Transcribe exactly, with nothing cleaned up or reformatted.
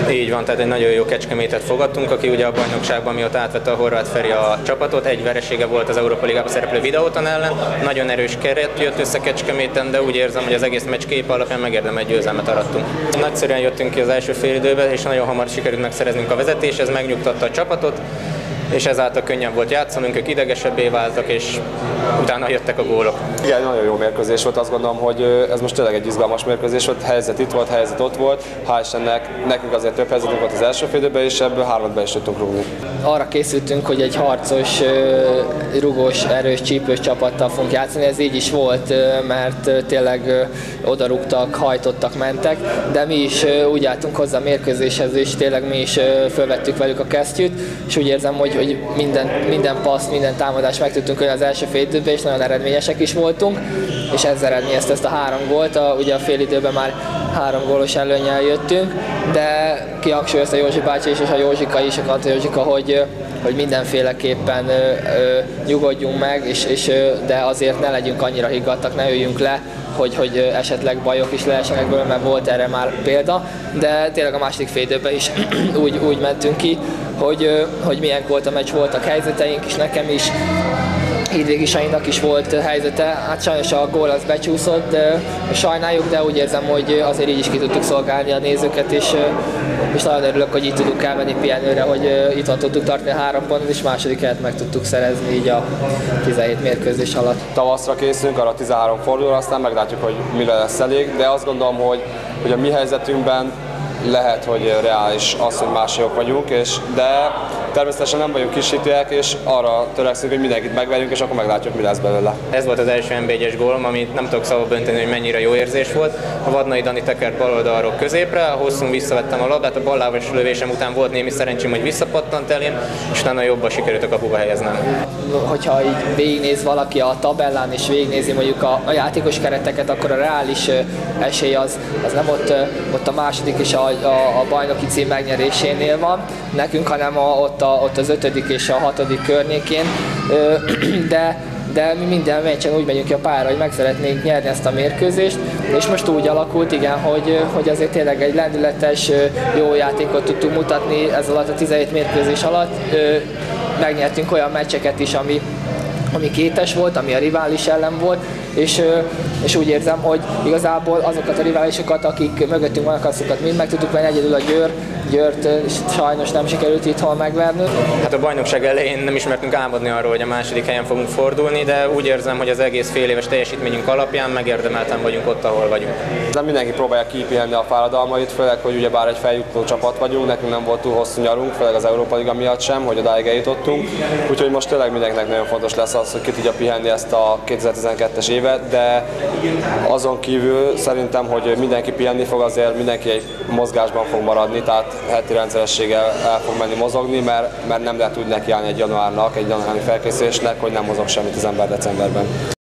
Így van, tehát egy nagyon jó Kecskemétet fogadtunk, aki ugye a bajnokságban mióta átvette a Horváth Feri a csapatot, egy veresége volt az Európa Ligában szereplő Videóton ellen, nagyon erős keret jött össze Kecskeméten, de úgy érzem, hogy az egész meccs kép alapján megérdemelt győzelmet arattunk. Nagyszerűen jöttünk ki az első félidőbe, és nagyon hamar sikerült megszereznünk a vezetést, ez megnyugtatta a csapatot, és ezáltal könnyebb volt játszanunk, ők idegesebbé váltak, és utána jöttek a gólok. Igen, nagyon jó mérkőzés volt, azt gondolom, hogy ez most tényleg egy izgalmas mérkőzés volt, helyzet itt volt, helyzet ott volt, hál' Istennek nekünk azért több helyzetünk volt az első fél időben, és ebből hármat be is tudtunk rúgni. Arra készültünk, hogy egy harcos, rugós, erős, csípős csapattal fogunk játszani, ez így is volt, mert tényleg odarúgtak, hajtottak, mentek, de mi is úgy álltunk hozzá a mérkőzéshez, és tényleg mi is fölvettük velük a kesztyűt, és úgy érzem, hogy hogy minden, minden passz, minden támadást meg tudtunk ölni az első fél időben, és nagyon eredményesek is voltunk, és ez eredményezte ezt a három gólt. A, ugye a fél időben már három gólos előnnyel jöttünk, de kihangsúlyozta Józsi bácsi és a Józsika is, a Kanta Józsika, hogy, hogy mindenféleképpen ö, ö, nyugodjunk meg, és, és, ö, de azért ne legyünk annyira higgadtak, ne üljünk le, hogy, hogy esetleg bajok is lehessenek belőle, mert volt erre már példa, de tényleg a második fél időben is úgy, úgy mentünk ki, hogy, hogy milyen volt a meccs, voltak helyzeteink is, nekem is, Hídvégi Sanyinak is volt helyzete, hát sajnos a gól az becsúszott, de sajnáljuk, de úgy érzem, hogy azért így is ki tudtuk szolgálni a nézőket, és, és nagyon örülök, hogy így tudunk elmenni pihenőre, hogy itt van tudtuk tartani a három pontot, és második helyet meg tudtuk szerezni így a tizenhét mérkőzés alatt. Tavaszra készülünk, arra tizenhárom fordulóra, aztán meglátjuk, hogy mire lesz elég, de azt gondolom, hogy, hogy a mi helyzetünkben lehet, hogy reális az, hogy mások vagyunk, és, de természetesen nem vagyunk kisítőek, és arra törekszünk, hogy mindenkit megverjünk, és akkor meglátjuk, mi lesz belőle. Ez volt az első en bé egyes gólom, amit nem tudok szavba önteni, hogy mennyire jó érzés volt. A Vadnai Dani tekert bal oldalról középre, a hosszún visszavettem a labdát, a ballábas lövésem után volt némi szerencsém, hogy visszapattant elém, és utána jobban sikerült a kapuba helyeznem. Hogyha így végignéz valaki a tabellán, és végignézi mondjuk a, a játékos kereteket, akkor a reális esély az, az nem ott, ott a második és a, a, a bajnoki cím megnyerésénél van nekünk, hanem a, ott, a, ott az ötödik és a hatodik környékén, de de mi minden meccsen úgy megyünk ki a pályára, hogy meg szeretnénk nyerni ezt a mérkőzést, és most úgy alakult, igen, hogy, hogy azért tényleg egy lendületes, jó játékot tudtunk mutatni ez alatt a tizenhét mérkőzés alatt. Megnyertünk olyan meccseket is, ami, ami kétes volt, ami a rivális ellen volt, és, és úgy érzem, hogy igazából azokat a riválisokat, akik mögöttünk vannak, azokat mind meg tudtuk venni, egyedül a Győr, Győrt sajnos nem sikerült itthon megverni. Hát a bajnokság elején nem ismertünk álmodni arról, hogy a második helyen fogunk fordulni, de úgy érzem, hogy az egész fél éves teljesítményünk alapján megérdemelten vagyunk ott, ahol vagyunk. De mindenki próbálja kipihenni a fáradalmait, főleg, hogy ugyebár egy feljutó csapat vagyunk, nekünk nem volt túl hosszú nyarunk, főleg az Európa Liga miatt sem, hogy odáig eljutottunk. Úgyhogy most tényleg mindenkinek nagyon fontos lesz az, hogy ki tudja pihenni ezt a kétezer-tizenkettes évet, de azon kívül szerintem, hogy mindenki pihenni fog, azért mindenki egy mozgásban fog maradni, tehát heti rendszerességgel el fog menni mozogni, mert, mert nem lehet úgy nekiállni egy januárnak, egy januári felkészülésnek, hogy nem mozog semmit az ember decemberben.